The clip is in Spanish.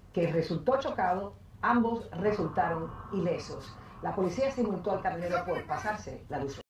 que resultó chocado, ambos resultaron ilesos. La policía sí multó al camionero por pasarse la luz.